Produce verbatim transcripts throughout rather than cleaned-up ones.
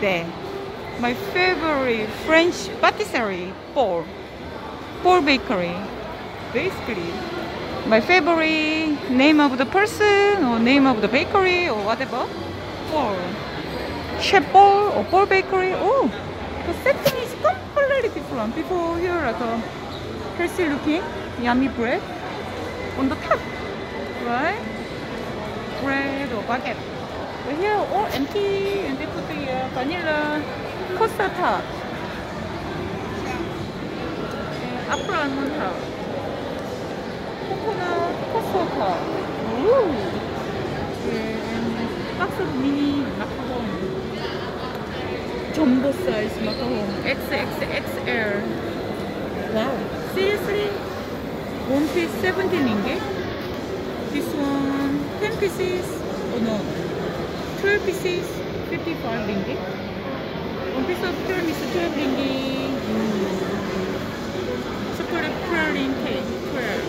there. My favorite French patisserie, Paul. Paul Bakery. Basically, my favorite name of the person or name of the bakery or whatever. Paul. Chef Paul or Paul Bakery. Oh, the setting is completely different. People here like a healthy looking, yummy bread on the top, right? Bread or baguette. But here all empty and they put the uh, vanilla custard tart. Apple almond tart. Coconut custard tart. Ooh. And box of mini macaron. Jumbo size macaron. X X X L. Wow. Seriously? One piece seventy ringgit? This one ten pieces? Oh no. twelve pieces? fifty-five ringgit? One piece of tiramisu twelve ringgit. Mm. Chocolate praline cake. twelve.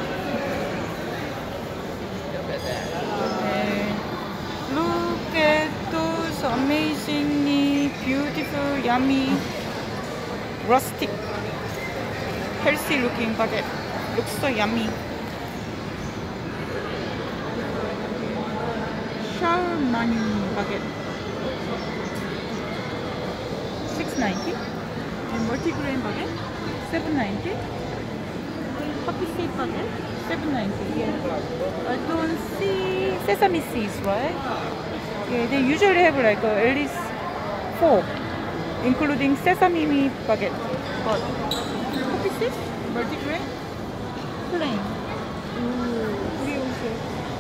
Look at that. Okay. Look at those amazingly beautiful, yummy, rustic, healthy looking baguette. Looks so yummy. Charlemagne baguette. six ninety. And multigrain baguette. seven ninety. Poppy seed baguette. seven ninety. Yeah. I don't see sesame seeds, right? Yeah, they usually have like uh, at least four, including sesame meat baguette. But poppy seed, multigrain, plain. Ooh, brioche.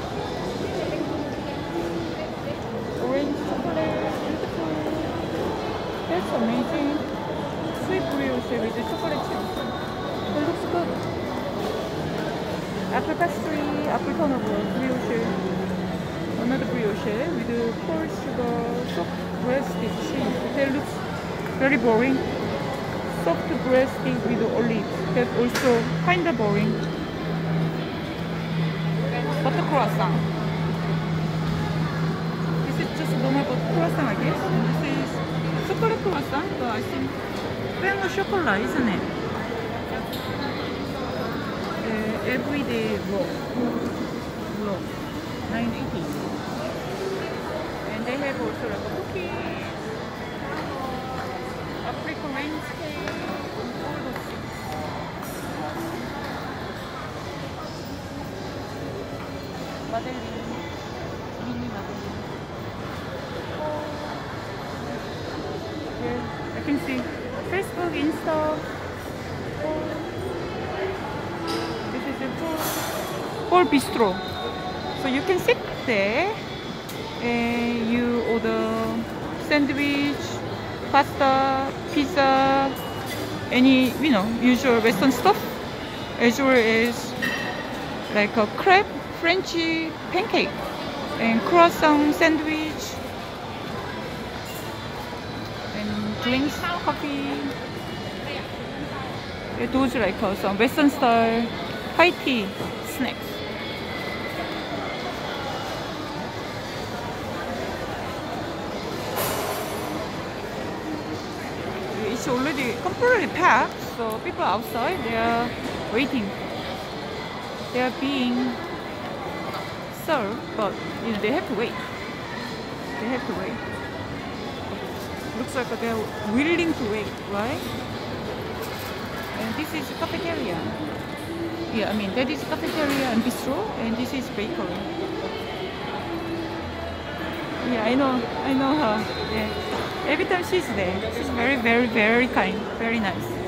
Orange chocolate, beautiful. That's amazing. Sweet brioche with the chocolate chips. That looks good. Apple pastry, apple turnover, brioche. Another brioche with the cold sugar, soft breadstick cheese. That looks very boring. Soft breadstick with olive. That also kinda boring. Butter croissant. This is just normal butter croissant, I guess. And this is chocolate croissant, but I think pain au chocolat, isn't it? Uh, everyday loaf. Loaf. nine eighty. And they have also like a cookie, apricot range cake, all those things. Madeline, mini Madeline. Yeah, I can see Facebook, Insta. This is a Paul, Paul Bistro. So you can sit there and you order sandwich, pasta, pizza, any, you know, usual Western stuff, as well as like a crepe, Frenchy pancake, and croissant sandwich, and drinks, coffee. Those like uh, some Western style high tea snacks. It's already completely packed, so people outside, they are waiting. They are being served, but you know they have to wait. They have to wait. Looks like they are willing to wait, right? And this is cafeteria. Yeah, I mean that is cafeteria and bistro, and this is bakery. Yeah, I know, I know her. Yeah. Every time she's there, she's very, very, very kind, very nice.